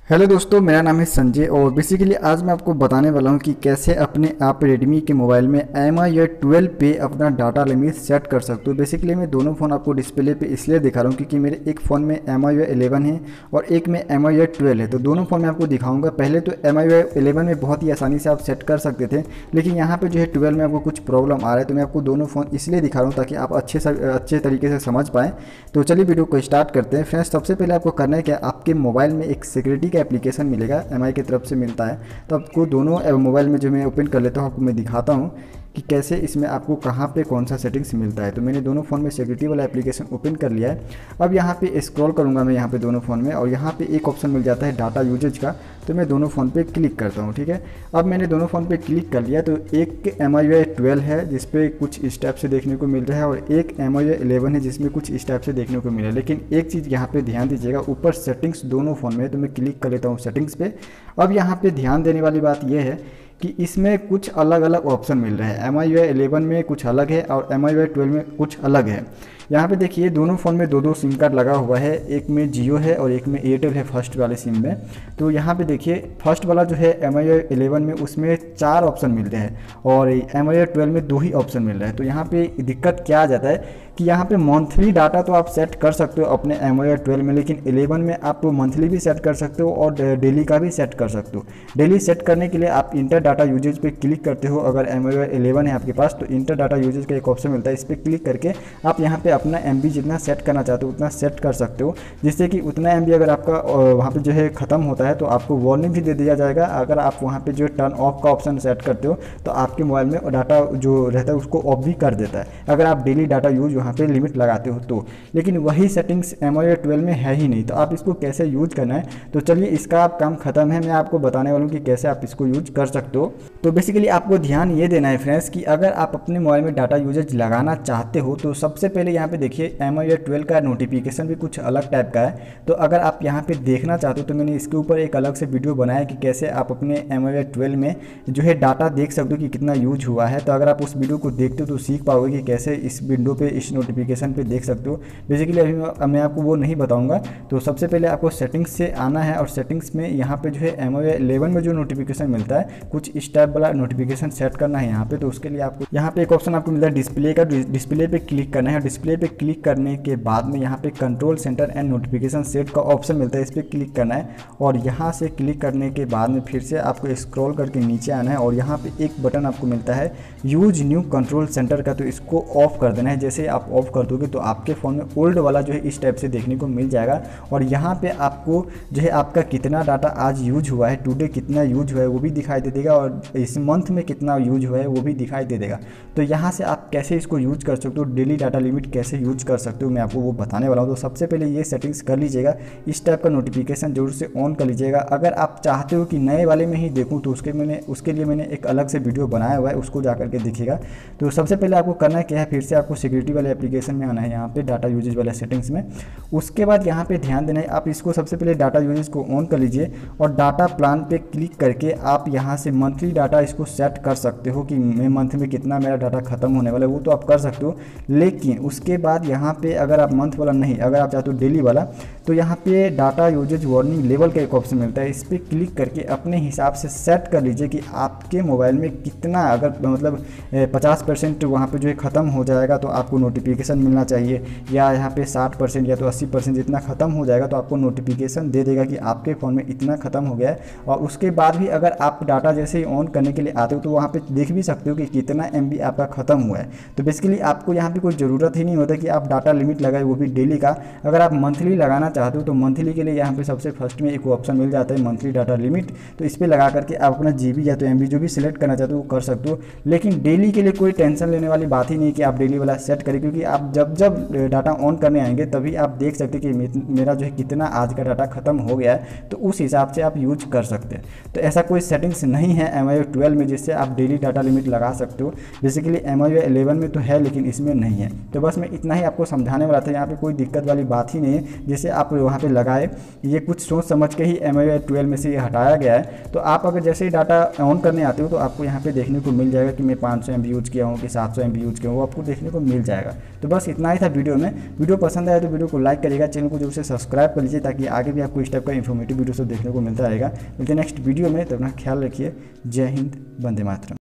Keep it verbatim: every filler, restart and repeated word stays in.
Hello दोस्तों, मेरा नाम है संजय और बेसिकली आज मैं आपको बताने वाला हूं कि कैसे अपने आप रेडमी के मोबाइल में एम आई या ट्वेल्व पे अपना डाटा लिमिट सेट कर सकते हो। बेसिकली मैं दोनों फ़ोन आपको डिस्प्ले पे इसलिए दिखा रहा हूं क्योंकि मेरे एक फ़ोन में एम आई इलेवन है और एक में एम आई ट्वेल्व है, तो दोनों फ़ोन में आपको दिखाऊंगा। पहले तो एम आई इलेवन में बहुत ही आसानी से आप सेट कर सकते थे, लेकिन यहाँ पर जो है ट्वेल्व में आपको कुछ प्रॉब्लम आ रहा है, तो मैं आपको दोनों फ़ोन इसलिए दिखा रहा हूँ ताकि आप अच्छे से अच्छे तरीके से समझ पाएँ। तो चलिए वीडियो को स्टार्ट करते हैं। फ्रेंड्स, सबसे पहले आपको करना है क्या, आपके मोबाइल में एक सिक्योरिटी का एप्लीकेशन मिलेगा, एम आई की तरफ से मिलता है। तो आपको दोनों मोबाइल में जो मैं ओपन कर लेता हूँ, आपको मैं दिखाता हूँ कि कैसे इसमें आपको कहाँ पे कौन सा सेटिंग्स मिलता है। तो मैंने दोनों फ़ोन में सिक्योरिटी वाला एप्लीकेशन ओपन कर लिया है। अब यहाँ पे स्क्रॉल करूँगा मैं यहाँ पे दोनों फ़ोन में, और यहाँ पे एक ऑप्शन मिल जाता है डाटा यूजेज का, तो मैं दोनों फ़ोन पे क्लिक करता हूँ। ठीक है, अब मैंने दोनों फ़ोन पे क्लिक कर लिया। तो एक एम आई ट्वेल्व है जिसपे कुछ इस टाइप से देखने को मिल रहा है, और एक एम आई इलेवन है जिसमें कुछ इस टाइप से देखने को मिला है। लेकिन एक चीज़ यहाँ पे ध्यान दीजिएगा, ऊपर सेटिंग्स दोनों फ़ोन में है, तो मैं क्लिक कर लेता हूँ सेटिंग्स पे। अब यहाँ पे ध्यान देने वाली बात यह है कि इसमें कुछ अलग अलग ऑप्शन मिल रहे हैं। एम आई इलेवन में कुछ अलग है और एम आई ट्वेल्व में कुछ अलग है। यहाँ पे देखिए दोनों फ़ोन में दो दो सिम कार्ड लगा हुआ है, एक में जियो है और एक में एयरटेल है फर्स्ट वाले सिम में। तो यहाँ पे देखिए फर्स्ट वाला जो है एम आई इलेवन में उसमें चार ऑप्शन मिलते हैं और एम आई ट्वेल्व में दो ही ऑप्शन मिल रहा है। तो यहाँ पे दिक्कत क्या आ जाता है कि यहाँ पे मंथली डाटा तो आप सेट कर सकते हो अपने एम आई ट्वेल्व में, लेकिन इलेवन में आप मंथली भी सेट कर सकते हो और डेली का भी सेट कर सकते हो। डेली सेट करने के लिए आप इंटर डाटा यूजेज पे क्लिक करते हो। अगर एम आई इलेवन है आपके पास तो इंटर डाटा यूजेज का एक ऑप्शन मिलता है, इस पर क्लिक करके आप यहाँ पे अपना एम बी जितना सेट करना चाहते हो उतना सेट कर सकते हो, जिससे कि उतना एम बी अगर आपका वहाँ पे जो है ख़त्म होता है तो आपको वार्निंग भी दे दिया जाएगा। अगर आप वहाँ पे जो टर्न ऑफ का ऑप्शन सेट करते हो तो आपके मोबाइल में डाटा जो रहता है उसको ऑफ भी कर देता है, अगर आप डेली डाटा यूज वहाँ पे लिमिट लगाते हो तो। लेकिन वही सेटिंग्स एम आई ट्वेल्व में है ही नहीं, तो आप इसको कैसे यूज करना है, तो चलिए इसका आप काम खत्म है, मैं आपको बताने वाला हूँ कि कैसे आप इसको यूज कर सकते हो। तो बेसिकली आपको ध्यान ये देना है फ्रेंड्स कि अगर आप अपने मोबाइल में डाटा यूजेज लगाना चाहते हो तो सबसे पहले यहाँ पे देखिए एम आई ट्वेल्व का नोटिफिकेशन भी कुछ अलग टाइप का है। तो अगर आप यहाँ पे देखना चाहते हो तो मैंने इसके ऊपर एक अलग से वीडियो बनाया कि कैसे आप अपने एम आई ट्वेल्व में जो है डाटा देख सकते हो कि कितना यूज हुआ है। तो अगर आप उस वीडियो को देखते हो तो सीख पाओगे कि कैसे इस विंडो पे इस नोटिफिकेशन पे देख सकते हो। बेसिकली अभी मैं आपको वो नहीं बताऊंगा। तो सबसे पहले आपको सेटिंग्स से आना है और सेटिंग्स में यहाँ पे जो है एम आई इलेवन में जो नोटिफिकेशन मिलता है कुछ इस टाइप वाला नोटिफिकेशन सेट करना है यहाँ पे। तो उसके लिए आपको यहाँ पे एक ऑप्शन आपको मिलता है डिस्प्ले का, डिस्प्ले पे क्लिक करना है। डिस्प्ले पे क्लिक करने के बाद में यहाँ पे control centre and notification set का ऑप्शन मिलता है, इस पर क्लिक करना है। और यहाँ से क्लिक करने के बाद में फिर से आपको स्क्रॉल करके नीचे आना है और यहाँ पे एक बटन आपको मिलता है यूज न्यू कंट्रोल सेंटर का, तो इसको ऑफ कर देना है। जैसे आप ऑफ कर दोगे तो आपके फ़ोन में ओल्ड वाला जो है इस टाइप से देखने को मिल जाएगा। और यहाँ पे आपको जो है आपका कितना डाटा आज यूज हुआ है, टुडे कितना यूज हुआ है वो भी दिखाई दे देगा, और इस मंथ में कितना यूज हुआ है वो भी दिखाई दे देगा। तो यहाँ से आप कैसे इसको यूज कर सकते हो, डेली डाटा लिमिट कैसे यूज कर सकते हो, मैं आपको वो बताने वाला हूँ। तो सबसे पहले ये सेटिंग्स कर लीजिएगा, इस टाइप का नोटिफिकेशन जरूर से ऑन कर लीजिएगा। अगर आप चाहते हो कि नए वाले में ही देखूँ तो उसके मैंने उसके लिए मैंने एक अलग से वीडियो बनाया हुआ है, उसको जा करके देखिएगा। तो सबसे पहले आपको करना है क्या है, फिर से आपको सिक्योरिटी वाले एप्लीकेशन में आना है, यहाँ पे डाटा यूजेज वाले सेटिंग्स में। उसके बाद यहाँ पे ध्यान देना है, आप इसको सबसे पहले डाटा यूजेज को ऑन कर लीजिए और डाटा प्लान पे क्लिक करके आप यहाँ से मंथली डाटा इसको सेट कर सकते हो कि मैं मंथ में कितना मेरा डाटा खत्म होने वाला है, वो तो आप कर सकते हो। लेकिन उसके बाद यहाँ पे अगर आप मंथ वाला नहीं, अगर आप चाहते हो डेली वाला, तो यहाँ पे डाटा यूजेज वार्निंग लेवल का एक ऑप्शन मिलता है, इस पर क्लिक करके अपने हिसाब से सेट कर लीजिए कि आपके मोबाइल में कितना, अगर मतलब पचास परसेंट वहाँ पे जो है ख़त्म हो जाएगा तो आपको नोटिफिकेशन मिलना चाहिए, या यहाँ पे साठ परसेंट या तो अस्सी परसेंट जितना ख़त्म हो जाएगा तो आपको नोटिफिकेशन दे देगा कि आपके फ़ोन में इतना ख़त्म हो गया है। और उसके बाद भी अगर आप डाटा जैसे ही ऑन करने के लिए आते हो तो वहाँ पे देख भी सकते हो कि कितना एम बी आपका ख़त्म हुआ है। तो बेसिकली आपको यहाँ पे कोई ज़रूरत ही नहीं होता कि आप डाटा लिमिट लगाए, वो भी डेली का। अगर आप मंथली लगाना चाहते हो तो मंथली के लिए यहाँ पे सबसे फर्स्ट में एक ऑप्शन मिल जाता है मंथली डाटा लिमिट, तो इस पर लगा करके आप अपना जी बी या तो एम बी जो भी सिलेक्ट करना चाहते हो वो कर सकते हो। लेकिन डेली के लिए कोई टेंशन लेने वाली बात ही नहीं कि आप डेली वाला सेट करें, क्योंकि आप जब जब डाटा ऑन करने आएंगे तभी आप देख सकते हैं कि मेरा जो है कितना आज का डाटा खत्म हो गया है, तो उस हिसाब से आप यूज कर सकते हैं। तो ऐसा कोई सेटिंग्स नहीं है एम आई ट्वेल्व में जिससे आप डेली डाटा लिमिट लगा सकते हो। बेसिकली एम आई इलेवन में तो है लेकिन इसमें नहीं है। तो बस मैं इतना ही आपको समझाने वाला था, यहाँ पे कोई दिक्कत वाली बात ही नहीं है। जैसे आप वहाँ पे लगाए, ये कुछ सोच समझ के ही एम आई ट्वेल्व में से ये हटाया गया है। तो आप अगर जैसे ही डाटा ऑन करने आते हो तो आपको यहाँ पे देखने को मिल जाएगा कि मैं पाँच सौ एम बी यूज़ किया हूँ कि सात सौ एम बी यूज़ किया हूँ, वो आपको देखने को मिल जाएगा। तो बस इतना ही था वीडियो में। वीडियो पसंद आया तो वीडियो को लाइक करिएगा, चैनल को जरूर से सब्सक्राइब कर लीजिए ताकि आगे भी आपको इस टाइप का इन्फॉर्मेटिव वीडियो सब देखने को मिलता रहेगा। मिलते हैं नेक्स्ट वीडियो में, तो अपना ख्याल रखिए। जय हिंद, वंदे मातरम।